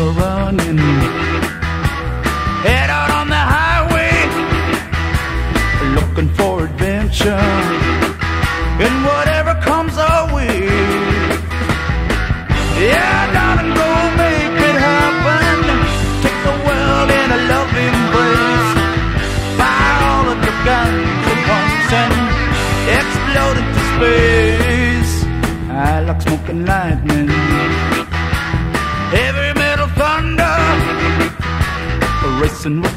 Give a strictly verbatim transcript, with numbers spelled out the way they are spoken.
are running. Head out on the highway, looking for adventure, and whatever comes our way. Yeah, darling, go make it happen. Take the world in a loving embrace. Fire all of your guns at once and explode into space. I like smoking lightning, heavy metal thunder, racing with